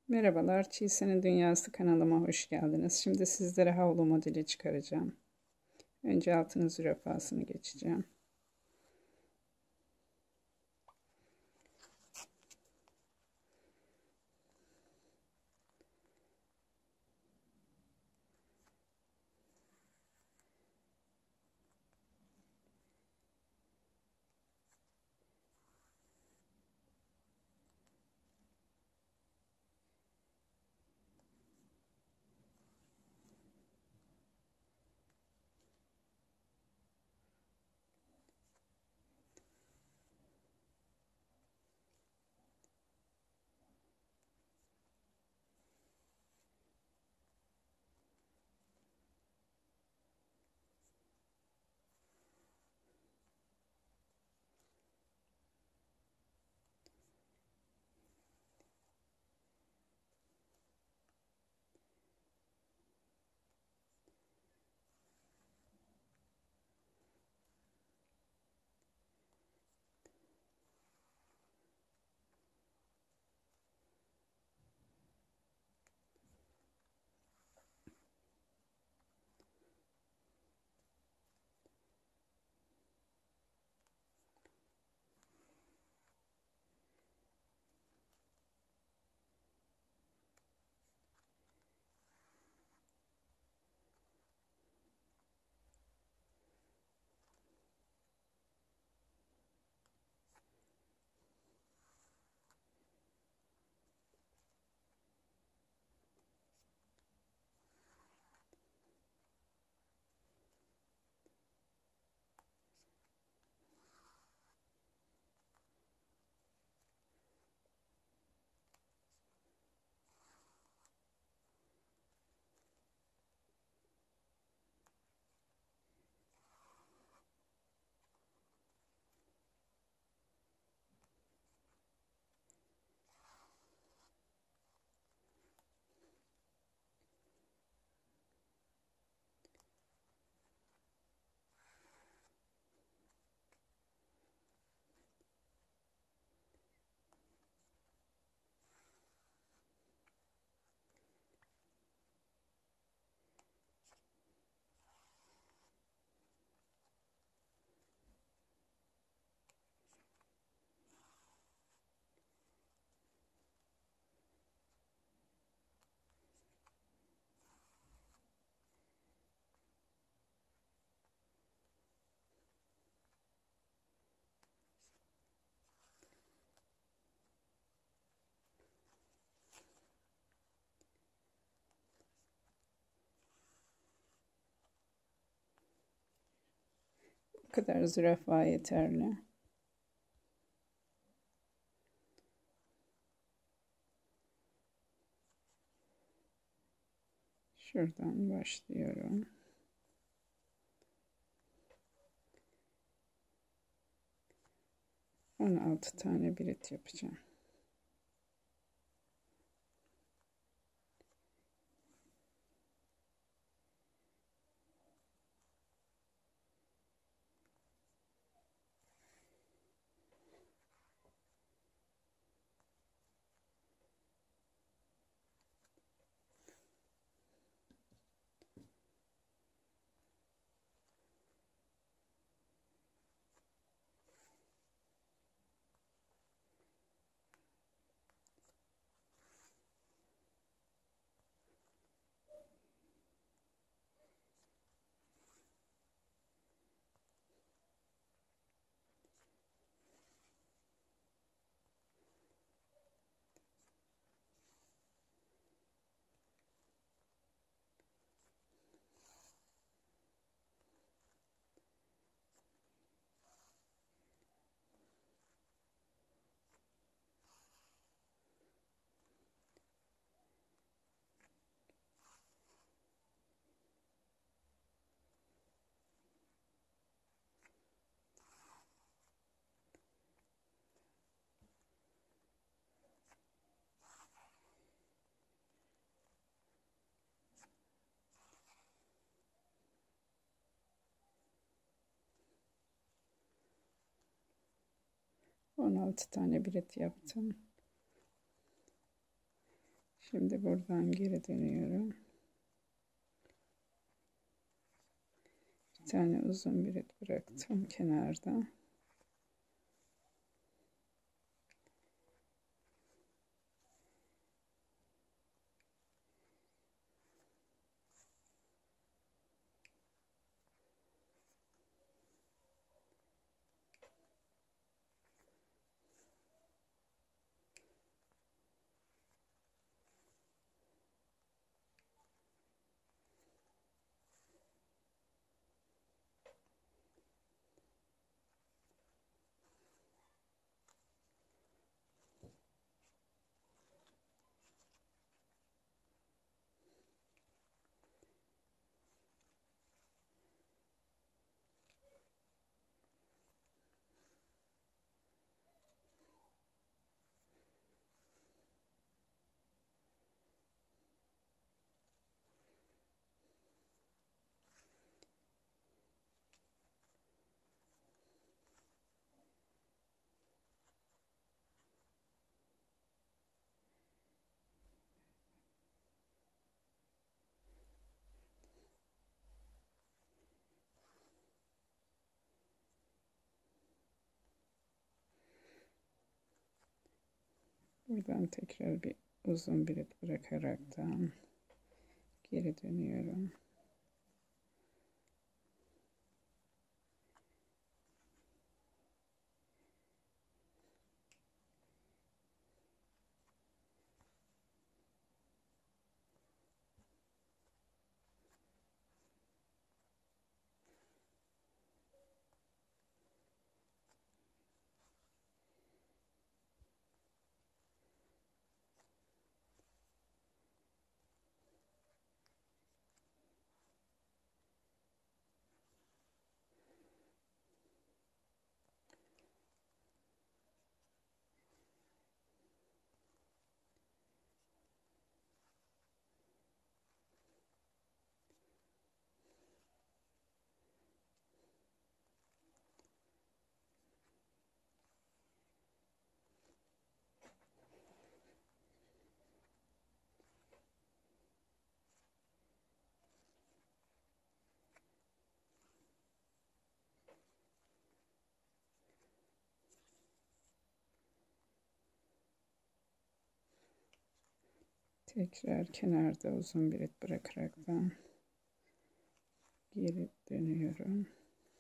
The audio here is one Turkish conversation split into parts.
Merhabalar, Çiğse'nin Dünyası kanalıma hoş geldiniz. Şimdi sizlere havlu modeli çıkaracağım. Önce altının zürafasını geçeceğim. Bu kadar zürafa yeterli. Şuradan başlıyorum. 16 tane birit yapacağım. On altı tane birit yaptım. Şimdi buradan geri dönüyorum. Bir tane uzun bir ip bıraktım kenarda. Buradan tekrar bir uzun bir ip bırakaraktan geri dönüyorum. Tekrar kenarda uzun bir ip bırakaraktan geri dönüyorum.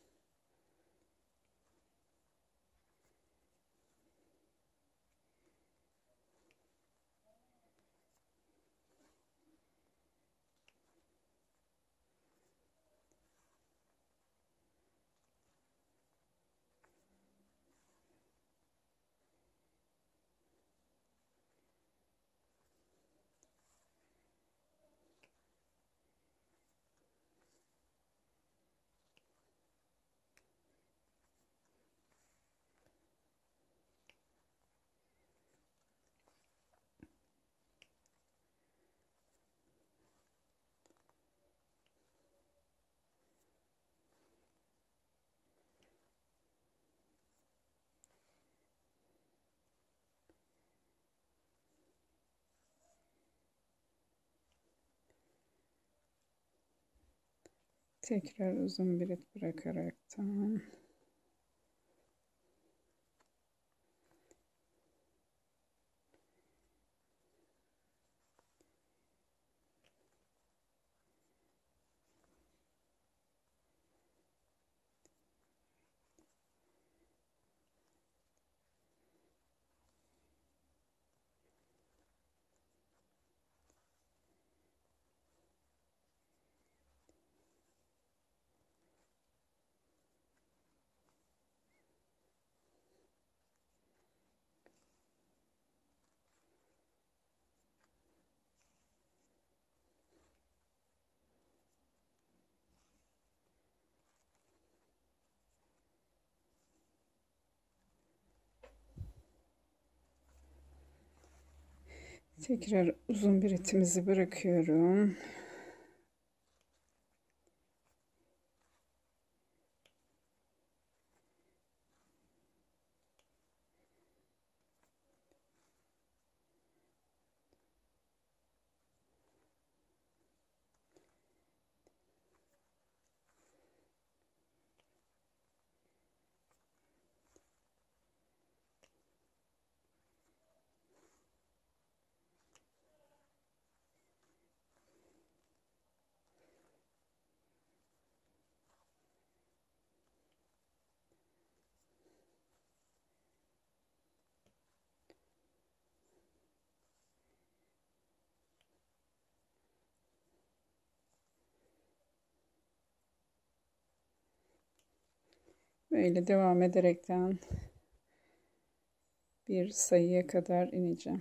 Tekrar uzun bir ip bırakaraktan tekrar uzun bir ipimizi bırakıyorum. Böyle devam ederekten bir sayıya kadar ineceğim.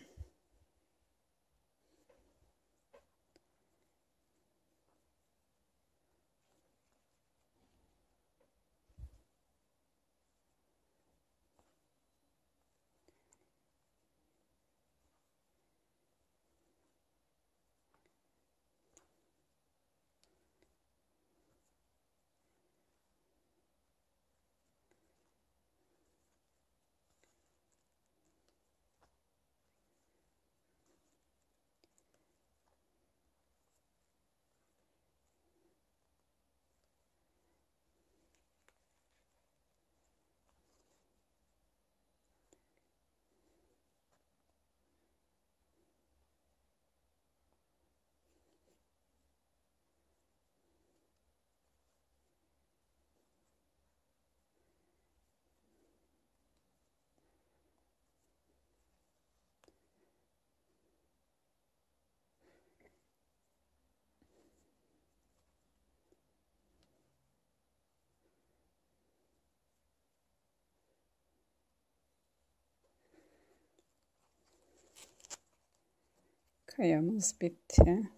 Kayamız bitti.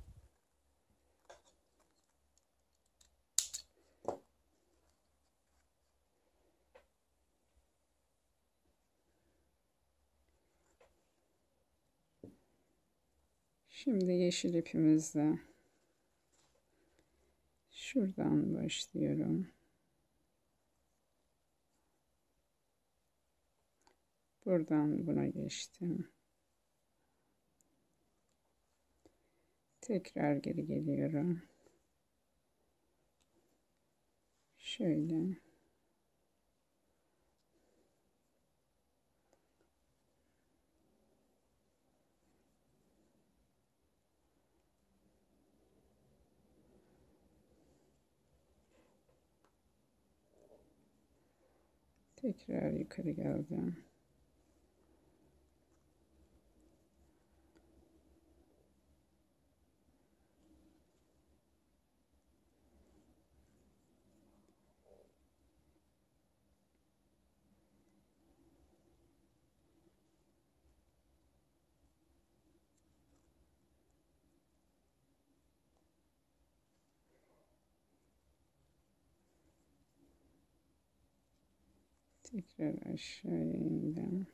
Şimdi yeşil ipimizle şuradan başlıyorum. Buradan buna geçtim. Tekrar geri geliyorum. Şöyle. Tekrar yukarı geldim. Tekrar aşağı indim.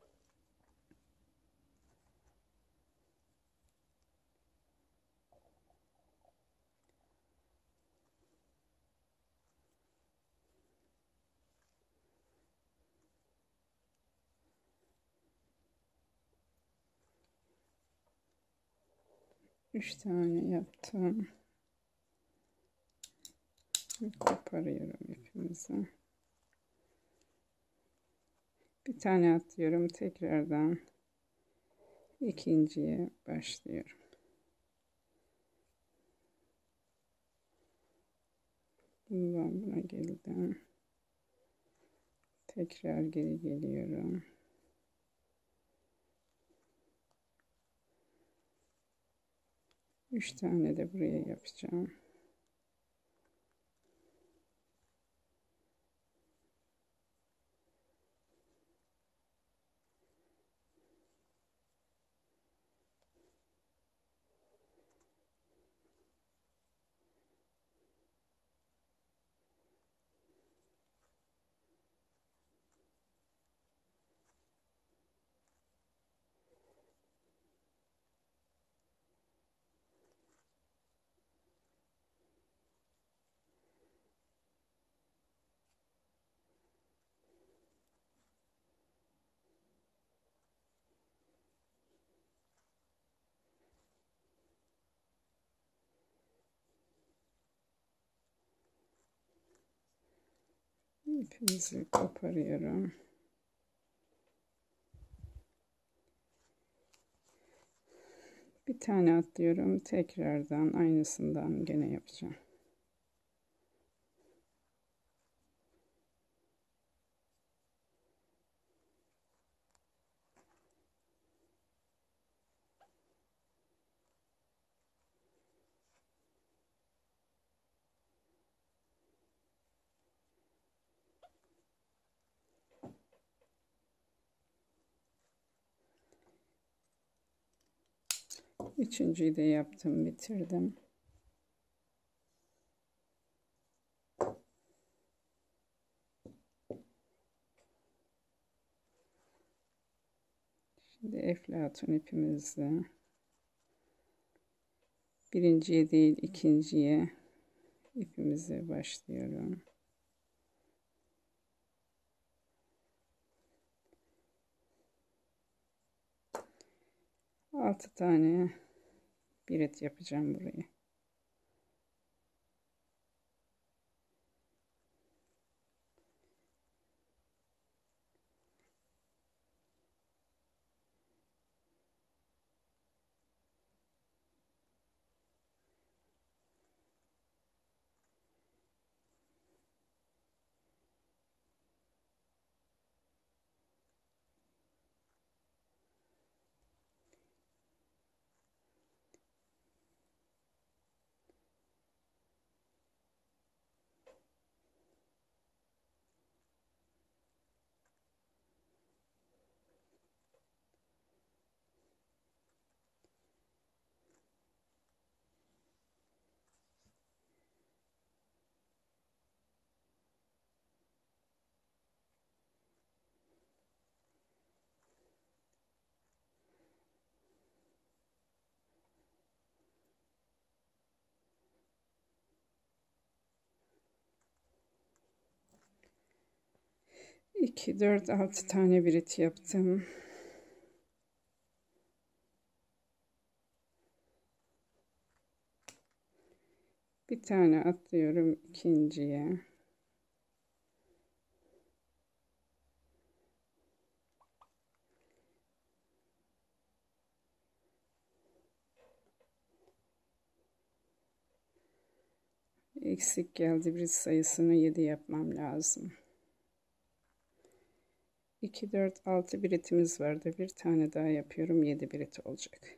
Üç tane yaptım. Koparıyorum ipimizi. Bir tane atlıyorum. Tekrardan ikinciye başlıyorum. Bundan buna geldim. Tekrar geri geliyorum. Üç tane de buraya yapacağım. İpimizi koparıyorum. Bir tane atlıyorum. Tekrardan aynısından gene yapacağım. Üçüncüyü de yaptım, bitirdim. Şimdi eflatun ipimizle birinciye değil ikinciye ipimize başlıyorum. Altı tane biret yapacağım burayı. İki, dört, altı tane biret yaptım. Bir tane atlıyorum ikinciye. Eksik geldi, bir sayısını 7 yapmam lazım. 2, 4, 6 biretimiz vardı. Bir tane daha yapıyorum. 7 biret olacak.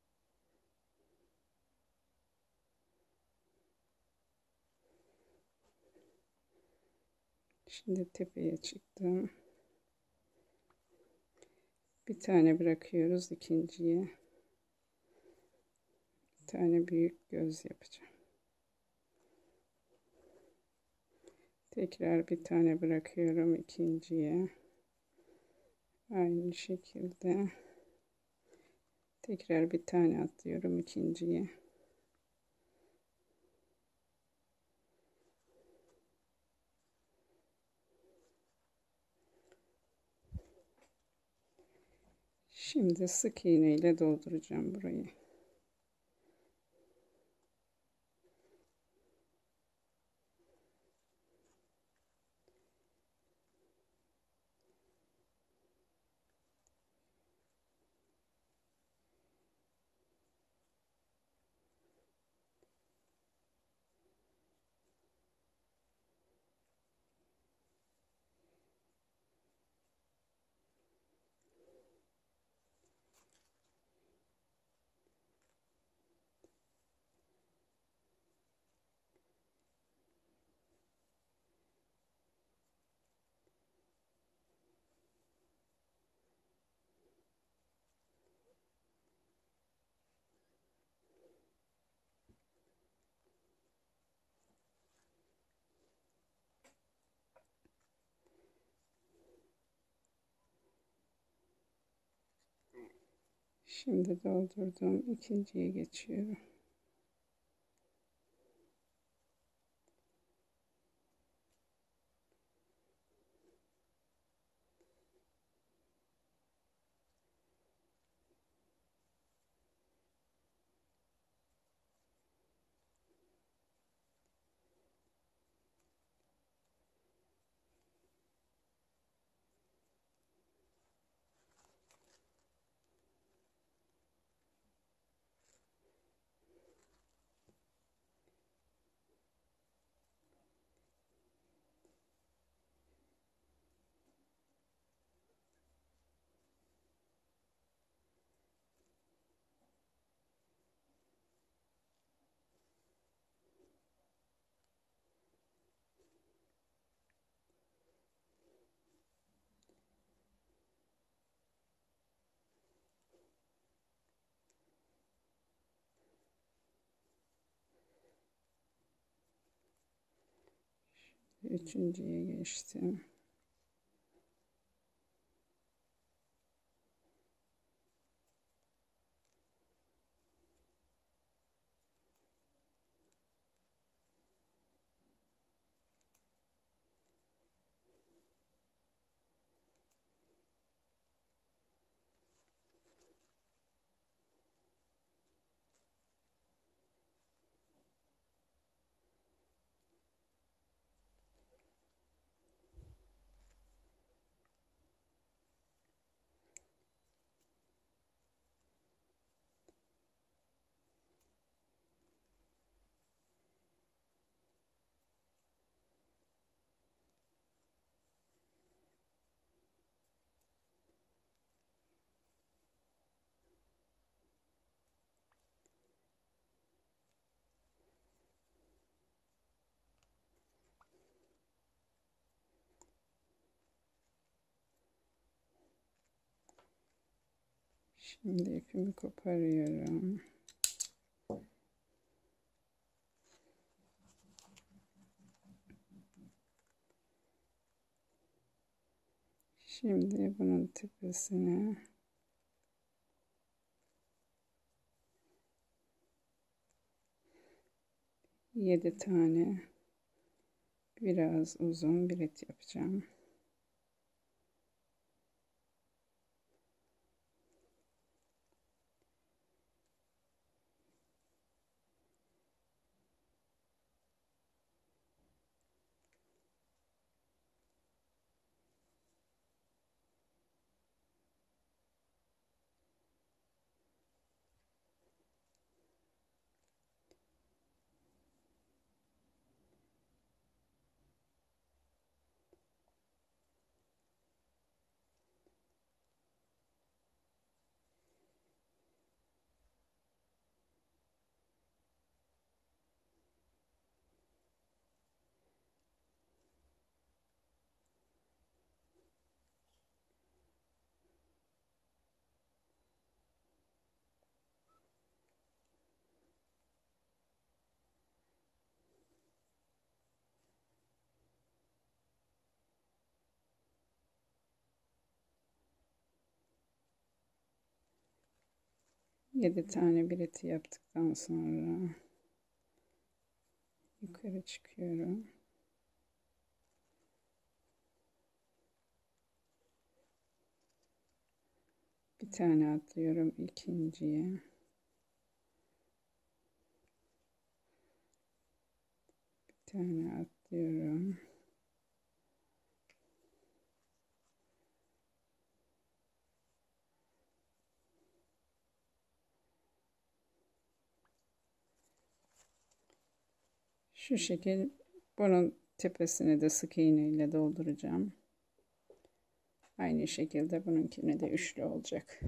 Şimdi tepeye çıktım. Bir tane bırakıyoruz ikinciye. Bir tane büyük göz yapacağım. Tekrar bir tane bırakıyorum ikinciye. Aynı şekilde tekrar bir tane atlıyorum ikinciye. Şimdi sık iğne ile dolduracağım burayı. Şimdi doldurdum. İkinciye geçiyorum. Üçüncüye geçtim. Şimdi ipimi koparıyorum. Şimdi bunun tepesine 7 tane biraz uzun bir et yapacağım. Yedi tane bileti yaptıktan sonra yukarı çıkıyorum. Bir tane atlıyorum ikinciye. Bir tane atlıyorum. Şu şekil bunun tepesini de sık iğne ile dolduracağım. Aynı şekilde bununkine de üçlü olacak.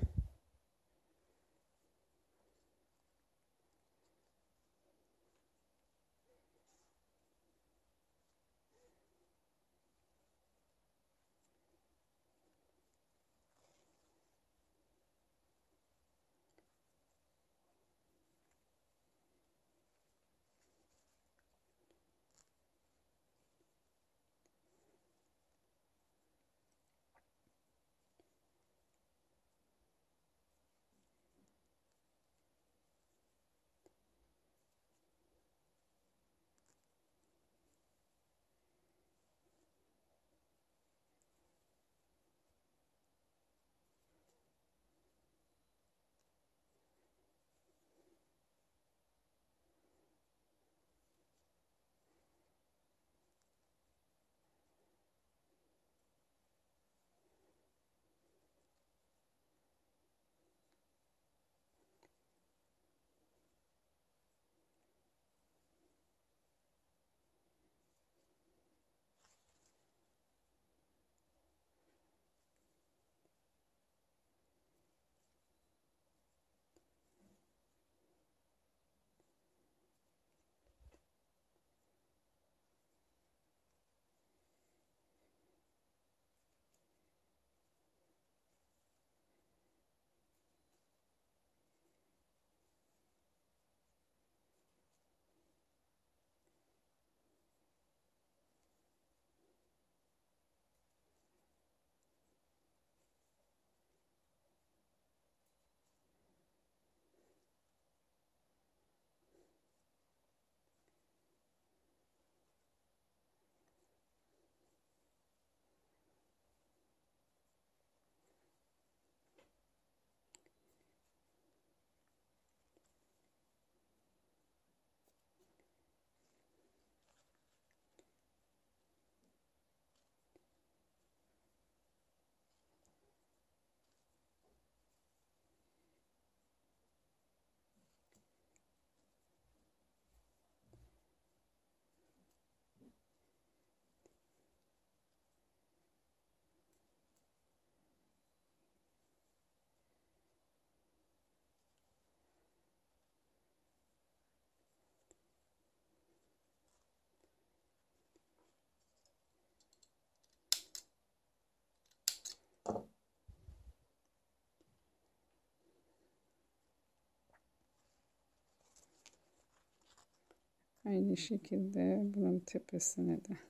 Aynı şekilde bunun tepesine de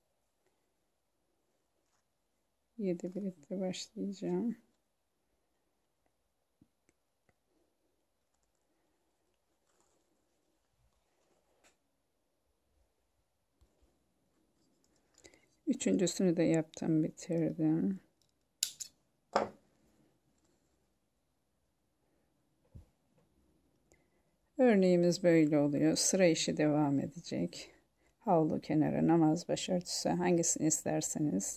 7 biritle başlayacağım. Üçüncüsünü de yaptım, bitirdim. Örneğimiz böyle oluyor. Sıra işi devam edecek. Havlu kenarı, namaz başörtüsü, hangisini isterseniz.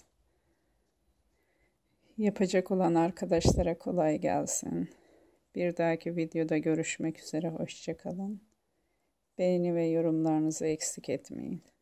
Yapacak olan arkadaşlara kolay gelsin. Bir dahaki videoda görüşmek üzere. Hoşça kalın. Beğeni ve yorumlarınızı eksik etmeyin.